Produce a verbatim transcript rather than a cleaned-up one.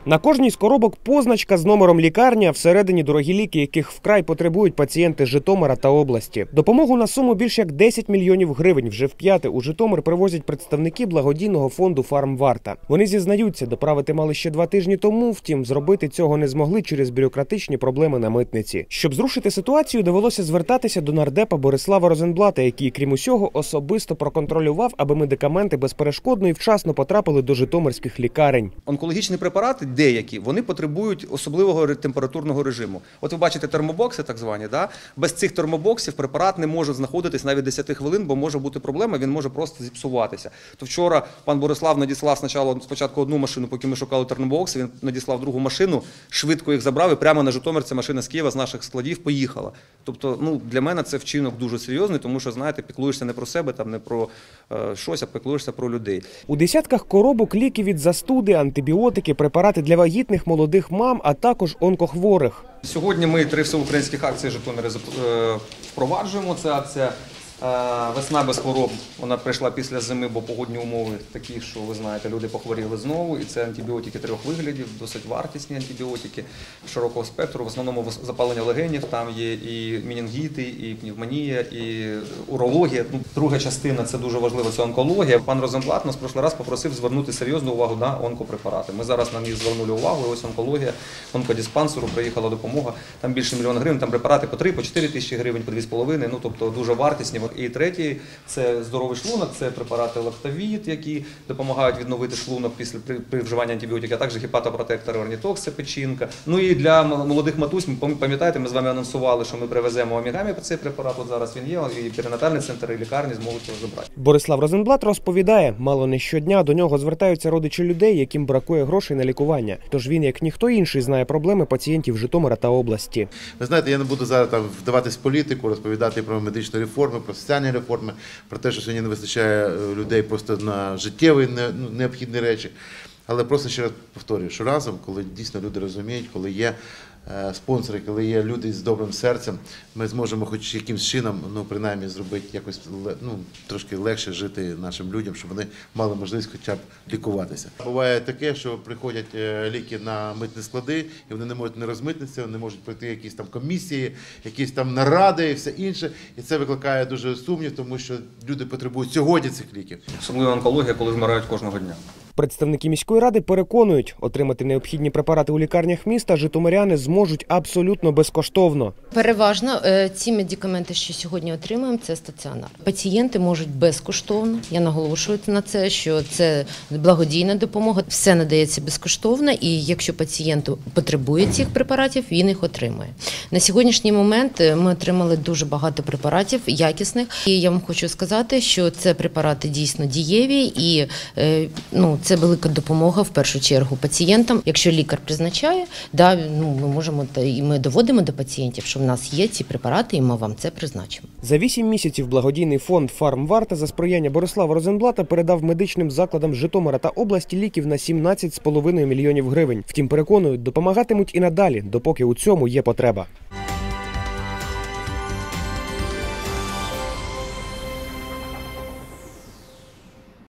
На кожній з коробок позначка з номером лікарні, а всередині дорогі ліки, яких вкрай потребують пацієнти Житомира та області. Допомогу на суму більш як десять мільйонів гривень вже вп'яте у Житомир привозять представники благодійного фонду «Фармварта». Вони зізнаються, доправити мали ще два тижні тому, втім, зробити цього не змогли через бюрократичні проблеми на митниці. Щоб зрушити ситуацію, довелося звертатися до нардепа Борислава Розенблата, який, крім усього, особисто проконтролював, аби медикаменти безперешкодно і вчасно потрапили до житомирських лікарень. Онкологічні препарати, деякі, вони потребують особливого температурного режиму. От ви бачите термобокси, так звані, да? Без цих термобоксів препарат не може знаходитись навіть десять хвилин, бо може бути проблема, він може просто зіпсуватися. То вчора пан Борислав надіслав спочатку, спочатку одну машину, поки ми шукали термобокси, він надіслав другу машину, швидко їх забрав і прямо на Житомир ця машина з Києва, з наших складів, поїхала. Тобто, ну, для мене це вчинок дуже серйозний, тому що, знаєте, піклуєшся не про себе, там, не про е, щось, а піклуєшся про людей. У десятках коробок ліки від застуди, антибіотики, препарати для вагітних, молодих мам, а також онкохворих. Сьогодні ми три всеукраїнських акції Житомирі впроваджуємо. Це акція «Весна без хвороб». Вона прийшла після зими, бо погодні умови такі, що, ви знаєте, люди похворіли знову. І це антибіотики трьох виглядів, досить вартісні антибіотики широкого спектру. В основному запалення легенів, там є і менінгіти, і пневмонія, і урологія. Ну, друга частина, це дуже важливо, це онкологія. Пан Розенблат нас в прошлий раз попросив звернути серйозну увагу на онкопрепарати. Ми зараз на них звернули увагу, і ось онкологія, онкодиспансеру приїхала допомога. Там більше мільйона гривень, там препарати по три, по чотири тисячі гривень, по дві з половиною, ну, тобто дуже вартісні. І третій – це здоровий шлунок, це препарати лактавіт, які допомагають відновити шлунок після при, при вживанні антибіотиків, а також гепатопротектор, орнітокс, це печінка. Ну і для молодих матусь, ми пам'ятаєте, ми з вами анонсували, що ми привеземо Омігамі цей препарат, от зараз він є, і перинатальний центр, і лікарні зможуть його забрати. Борислав Розенблат розповідає, мало не щодня до нього звертаються родичі людей, яким бракує грошей на лікування. Тож він, як ніхто інший, знає проблеми пацієнтів Житомира та області. Ви знаєте, я не буду зараз там вдаватись в політику, розповідати про медичну реформу, про соціальні реформи, про те, що сьогодні не вистачає людей просто на життєві необхідні речі. Але просто ще раз повторюю, що разом, коли дійсно люди розуміють, коли є спонсори, коли є люди з добрим серцем, ми зможемо хоч якимось чином, ну, принаймні, зробити якось, ну, трошки легше жити нашим людям, щоб вони мали можливість хоча б лікуватися. Буває таке, що приходять ліки на митні склади, і вони не можуть не розмитнитися, вони можуть пройти якісь там комісії, якісь там наради і все інше. І це викликає дуже сумнів, тому що люди потребують сьогодні цих ліків. Особливо онкологія, коли вмирають кожного дня. Представники міської ради переконують, отримати необхідні препарати у лікарнях міста житомиряни зможуть абсолютно безкоштовно. Переважно ці медикаменти, що сьогодні отримуємо, це стаціонар. Пацієнти можуть безкоштовно, я наголошую на це, що це благодійна допомога, все надається безкоштовно, і якщо пацієнт потребує цих препаратів, він їх отримує. На сьогоднішній момент ми отримали дуже багато препаратів якісних, і я вам хочу сказати, що це препарати дійсно дієві і, ну, це велика допомога в першу чергу пацієнтам. Якщо лікар призначає, да, ну, ми можемо і ми доводимо до пацієнтів, що в нас є ці препарати, і ми вам це призначимо. За вісім місяців благодійний фонд «Фармварта» за сприяння Борислава Розенблата передав медичним закладам Житомира та області ліків на сімнадцять з половиною мільйонів гривень. Втім, переконують, допомагатимуть і надалі, допоки у цьому є потреба.